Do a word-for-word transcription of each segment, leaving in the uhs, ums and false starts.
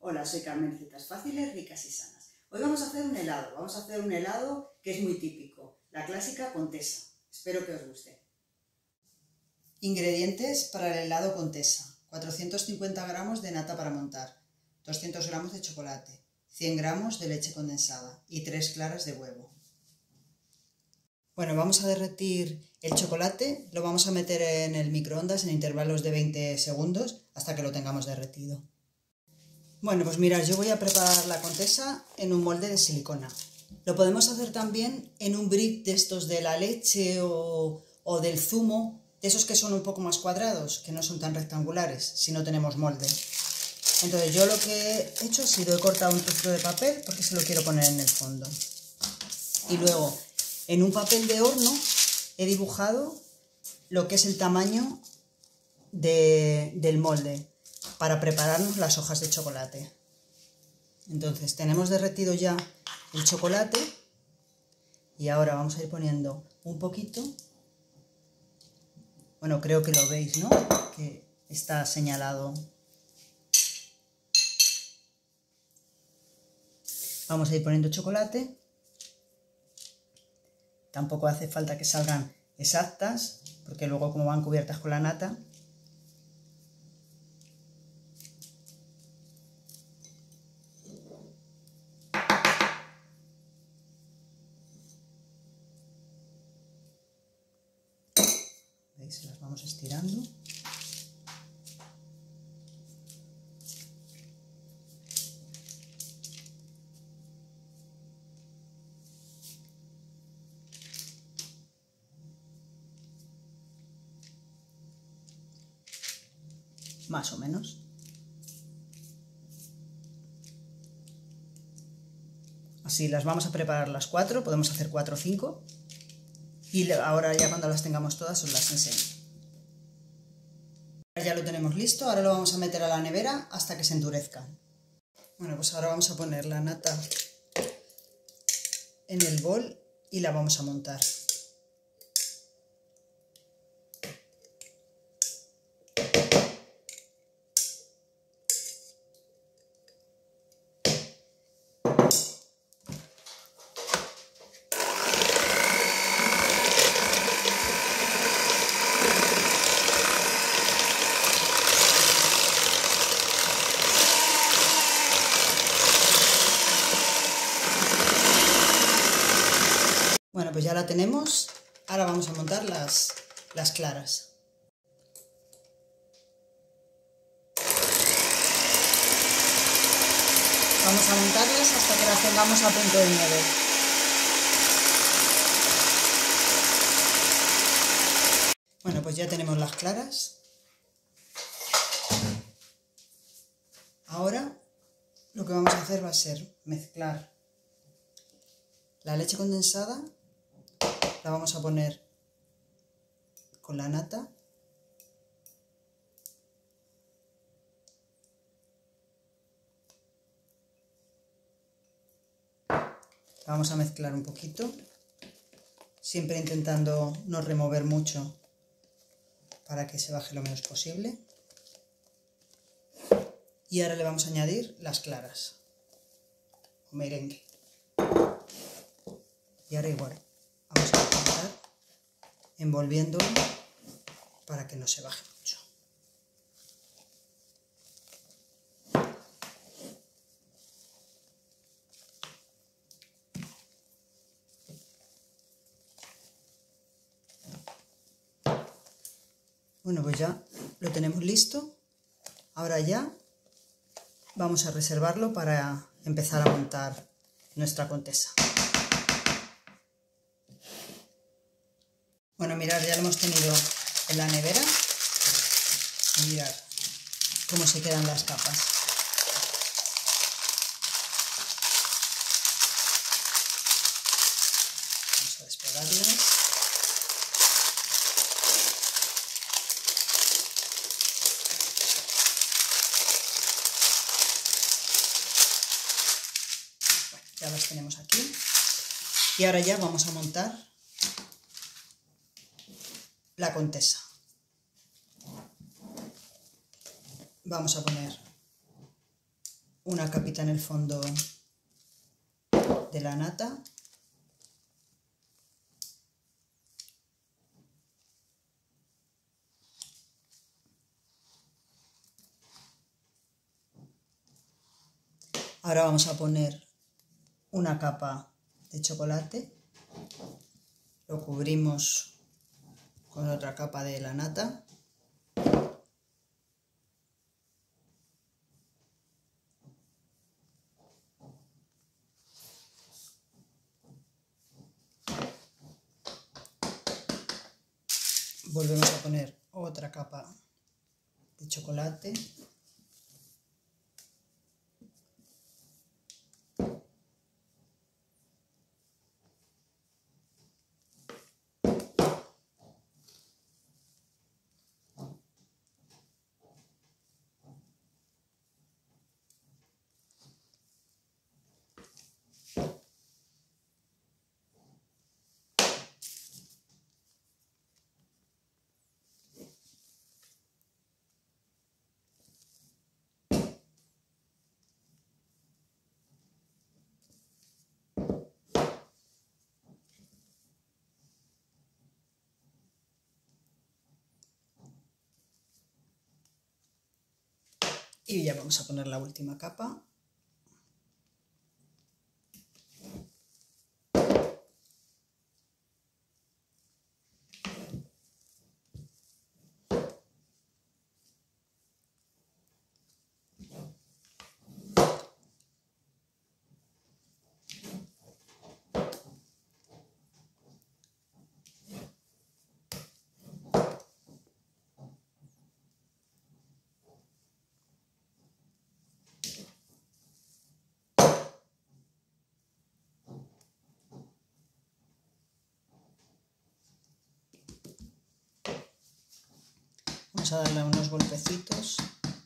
Hola, soy Carmen, recetas fáciles, ricas y sanas. Hoy vamos a hacer un helado, vamos a hacer un helado que es muy típico, la clásica Contessa. Espero que os guste. Ingredientes para el helado Contessa: cuatrocientos cincuenta gramos de nata para montar, doscientos gramos de chocolate, cien gramos de leche condensada y tres claras de huevo. Bueno, vamos a derretir el chocolate, lo vamos a meter en el microondas en intervalos de veinte segundos hasta que lo tengamos derretido. Bueno, pues mirad, yo voy a preparar la Contessa en un molde de silicona. Lo podemos hacer también en un brick de estos de la leche o, o del zumo, de esos que son un poco más cuadrados, que no son tan rectangulares, si no tenemos molde. Entonces yo lo que he hecho ha sido he cortado un trozo de papel porque se lo quiero poner en el fondo. Y luego en un papel de horno he dibujado lo que es el tamaño de, del molde para prepararnos las hojas de chocolate. Entonces tenemos derretido ya el chocolate y ahora vamos a ir poniendo un poquito. Bueno, creo que lo veis, ¿no? Que está señalado. Vamos a ir poniendo chocolate. Tampoco hace falta que salgan exactas, porque luego como van cubiertas con la nata. ¿Veis? Las vamos estirando. Más o menos. Así las vamos a preparar las cuatro, podemos hacer cuatro o cinco. Y ahora ya cuando las tengamos todas os las enseño. Ya lo tenemos listo, ahora lo vamos a meter a la nevera hasta que se endurezca. Bueno, pues ahora vamos a poner la nata en el bol y la vamos a montar. Bueno, pues ya la tenemos. Ahora vamos a montar las, las claras. Vamos a montarlas hasta que las tengamos a punto de nieve. Bueno, pues ya tenemos las claras. Ahora lo que vamos a hacer va a ser mezclar la leche condensada. La vamos a poner con la nata. La vamos a mezclar un poquito, siempre intentando no remover mucho para que se baje lo menos posible. Y ahora le vamos a añadir las claras o merengue. Y ahora igual. Vamos a intentar envolviéndolo para que no se baje mucho. Bueno, pues ya lo tenemos listo. Ahora ya vamos a reservarlo para empezar a montar nuestra Contessa. Bueno, mirad, ya lo hemos tenido en la nevera y mirad cómo se quedan las capas. Vamos a despegarlas. Bueno, ya las tenemos aquí y ahora ya vamos a montar la Contessa. Vamos a poner una capita en el fondo de la nata. Ahora vamos a poner una capa de chocolate, lo cubrimos con otra capa de la nata. Volvemos a poner otra capa de chocolate. Y ya vamos a poner la última capa. Vamos a darle unos golpecitos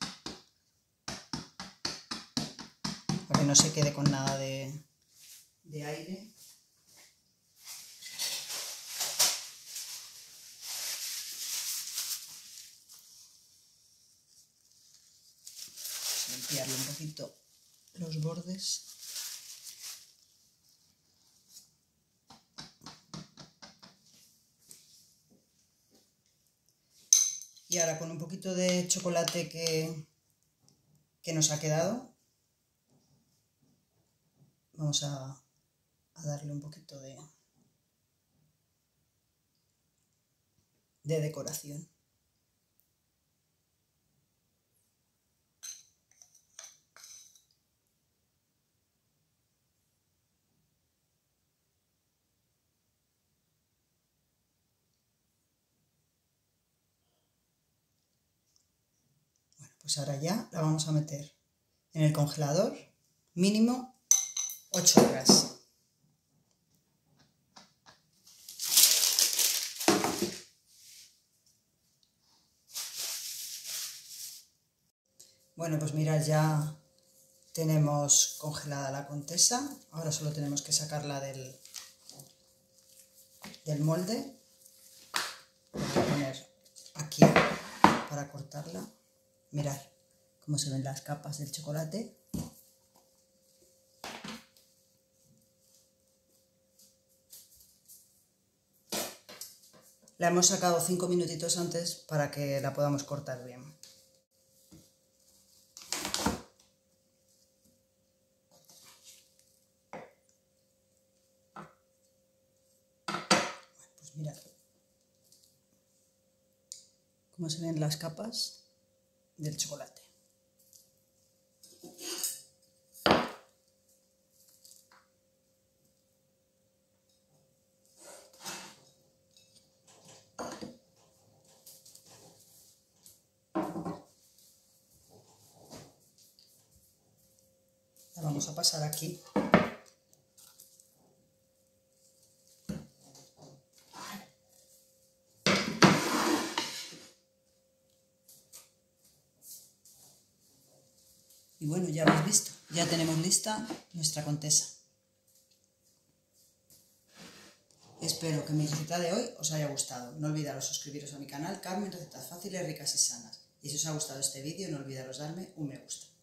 para que no se quede con nada de, de aire. Vamos a limpiarle un poquito los bordes. Y ahora con un poquito de chocolate que, que nos ha quedado, vamos a, a darle un poquito de, de decoración. Pues ahora ya la vamos a meter en el congelador mínimo ocho horas. Bueno, pues mirad, ya tenemos congelada la Contessa. Ahora solo tenemos que sacarla del, del molde. Voy a poner aquí para cortarla. Mirad cómo se ven las capas del chocolate. La hemos sacado cinco minutitos antes para que la podamos cortar bien. Pues mirad cómo se ven las capas del chocolate. La vamos a pasar aquí. Y bueno, ya habéis visto, ya tenemos lista nuestra Contessa. Espero que mi receta de hoy os haya gustado. No olvidaros suscribiros a mi canal Carmen Recetas Fáciles, Ricas y Sanas. Y si os ha gustado este vídeo, no olvidaros darme un me gusta.